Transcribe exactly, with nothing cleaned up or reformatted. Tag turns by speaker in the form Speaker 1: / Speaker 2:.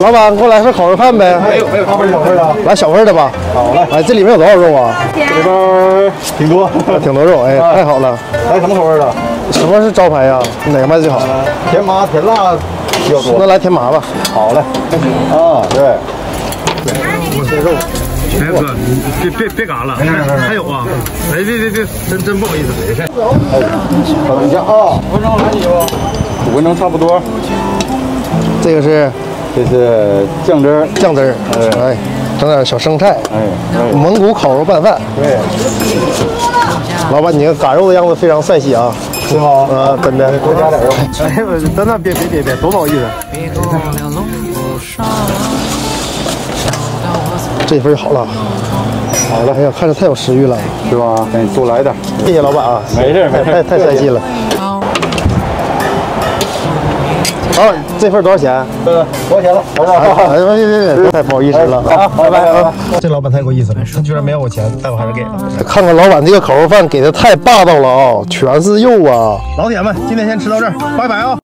Speaker 1: 老板，给我来份烤肉饭呗。
Speaker 2: 没有没有，大份小份的。
Speaker 1: 来小份的吧。
Speaker 2: 好嘞。
Speaker 1: 哎，这里面有多少肉啊？
Speaker 2: 这里边挺多，
Speaker 1: 挺多肉。哎，太好了。
Speaker 2: 来什么口味的？
Speaker 1: 什么是招牌呀？哪个卖最好？
Speaker 2: 甜麻甜辣比较多。
Speaker 1: 那来甜麻吧。
Speaker 2: 好嘞。啊，对。
Speaker 1: 这肉。
Speaker 3: 哎哥，别别别嘎了，还有啊！哎，别别别，真真不好意思，没事。
Speaker 2: 哎，稍等一下啊，五分钟来几个？五分钟差不多。
Speaker 1: 这个是，
Speaker 2: 这是酱汁儿，
Speaker 1: 酱汁儿，哎，整点小生菜，哎，蒙古烤肉拌饭。
Speaker 2: 对。
Speaker 1: 老板，你这嘎肉的样子非常帅气啊！
Speaker 2: 是吗？
Speaker 1: 啊，真的。
Speaker 2: 多加点肉。
Speaker 1: 哎，我真的别别别别，多不好意思。这份好了，好了，哎呀，看着太有食欲了，
Speaker 2: 是吧？给你多来点，
Speaker 1: 谢谢老板啊，
Speaker 2: 没事没事，
Speaker 1: 太太帅气了。好，这份多少钱？
Speaker 2: 呃，多少钱了？多少？
Speaker 1: 哎呀，别别别，太不好意思了
Speaker 2: 啊！拜拜啊！
Speaker 1: 这老板太有意思了，他居然没要我钱，但我还是给了。看看老板这个烤肉饭给的太霸道了啊，全是肉啊！老铁们，今天先吃到这儿，拜拜啊！